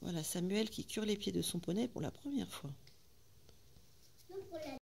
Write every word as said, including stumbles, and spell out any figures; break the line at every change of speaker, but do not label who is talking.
Voilà Samuel qui cure les pieds de son poney pour la première fois.